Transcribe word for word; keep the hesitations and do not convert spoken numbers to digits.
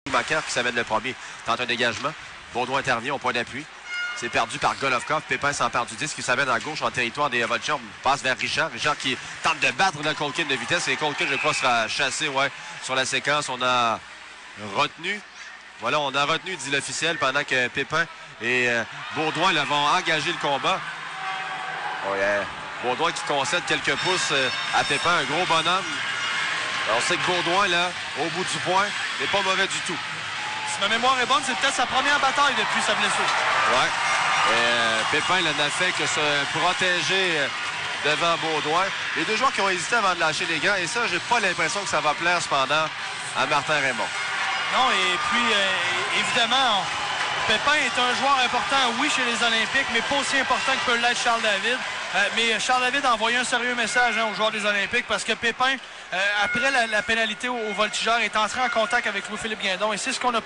Macaire qui s'amène le premier. Tente un dégagement. Baudouin intervient au point d'appui. C'est perdu par Golovkov. Pépin s'empare du disque qui s'amène à gauche en territoire des Voltigeurs. Passe vers Richard. Richard qui tente de battre le Colkin de vitesse. Et Colkin, je crois, sera chassé ouais, sur la séquence. On a retenu. Voilà, on a retenu, dit l'officiel, pendant que Pépin et euh, Baudouin là, vont engager le combat. Oh yeah. Baudouin qui concède quelques pouces euh, à Pépin. Un gros bonhomme. Alors, on sait que Baudouin, là, au bout du point, n'est pas mauvais du tout. Si ma mémoire est bonne, c'est peut-être sa première bataille depuis sa blessure. Ouais. Et, euh, Pépin n'a fait que se protéger euh, devant Baudouin. Les deux joueurs qui ont hésité avant de lâcher les gants. Et ça, j'ai pas l'impression que ça va plaire cependant à Martin Raymond. Non, et puis, euh, évidemment, on... Pépin est un joueur important, oui, chez les Olympiques, mais pas aussi important que peut l'être Charles David. Euh, mais Charles David a envoyé un sérieux message hein, aux joueurs des Olympiques parce que Pépin, euh, après la, la pénalité au, au Voltigeur, est entré en contact avec Louis-Philippe Guindon. Et c'est ce qu'on a